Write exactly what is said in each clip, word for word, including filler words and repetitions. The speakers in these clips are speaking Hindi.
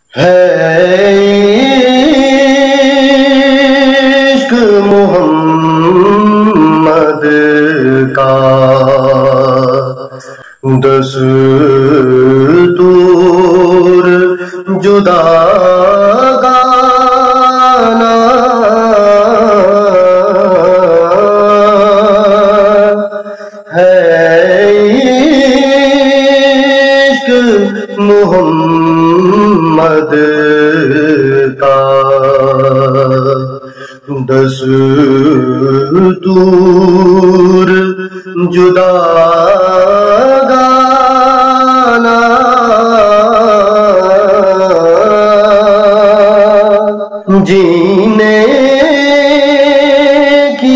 है इश्क मोहम्मद का दस्तूर जुदा गाना है इश्क मोहम्मद का दस्तूर जुदा गाना जीने की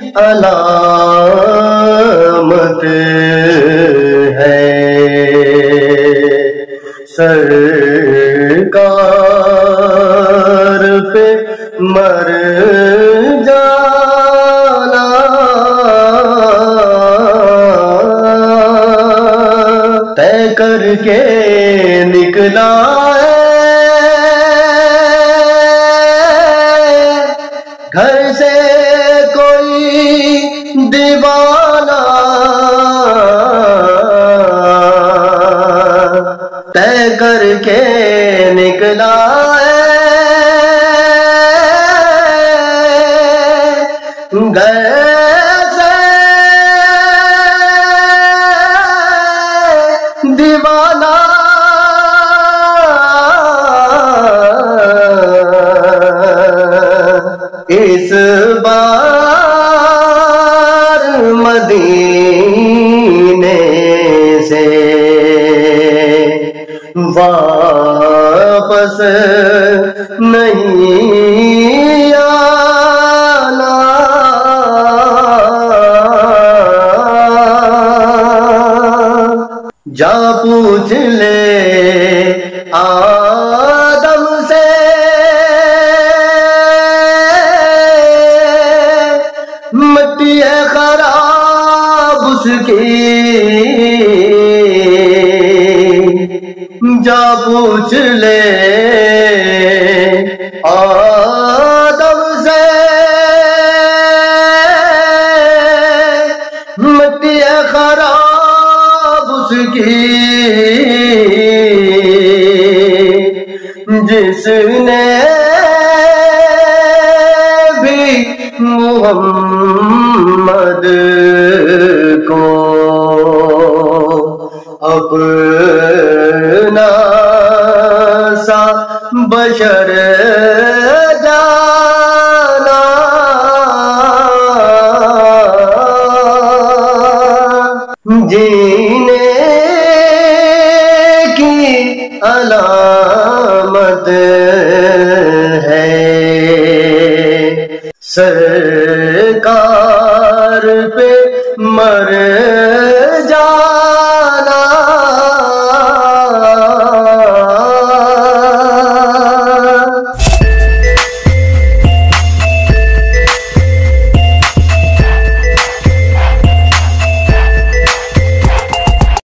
अलामत है सरकार पे मर जाना तय करके निकला घर से कोई दीवाना तय करके निकला घर से दीवाना इस बार मदीने से वापस नहीं आना जा पूछ ले आदम से मिट्टी है खराब उसकी जा पूछ ले आदम से मिट्टी है खराब उसकी जिसने भी मोहम्मद को अपना सा बशर जाना जीने की अलामत है सरकार पे मर